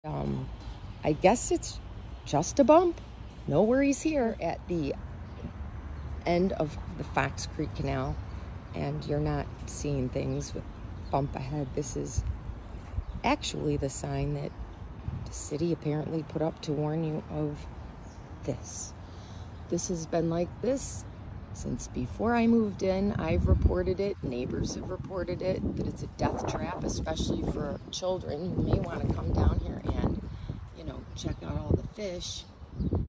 I guess it's just a bump. No worries here at the end of the Fox Creek Canal, and you're not seeing things with bump ahead. This is actually the sign that the city apparently put up to warn you of this. This has been like this since before I moved in. I've reported it, neighbors have reported it, that it's a death trap, especially for children who may want to come down here and, you know, check out all the fish.